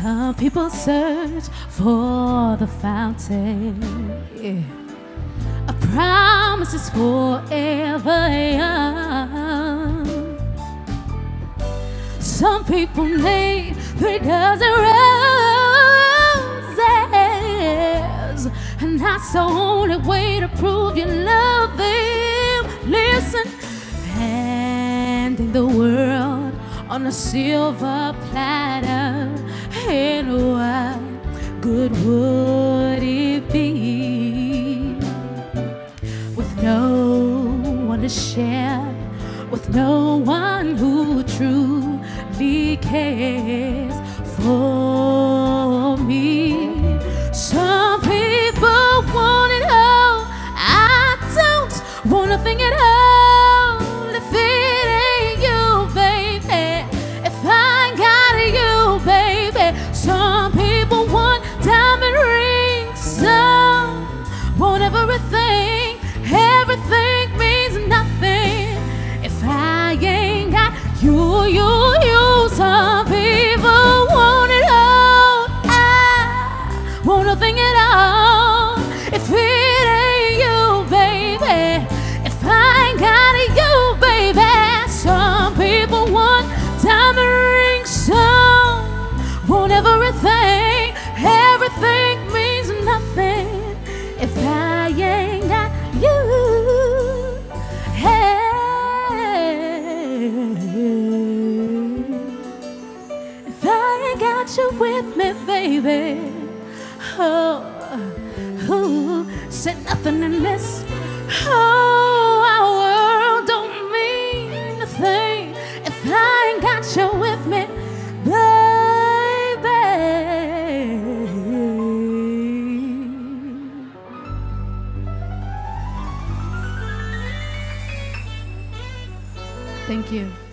Some people search for the fountain, yeah. A promise is forever young. Some people need 3 dozen roses, and that's the only way to prove you love them. Listen, handing the world on a silver platter, and what good would it be with no one to share, with no one who truly cares for me? Some people want it all, I don't want nothing at all. If it ain't you, baby, if I ain't got you, baby. Some people want diamond rings, some want everything. Everything means nothing if I ain't got you, you. Some people want it all, I want nothing at all. If it ain't you, baby, if I ain't got you, baby. Some people want diamond rings, some want everything. Everything means nothing if I ain't got you. Hey, if I ain't got you with me, baby. Oh, said nothing in this whole world don't mean a thing if I ain't got you with me, baby. Thank you.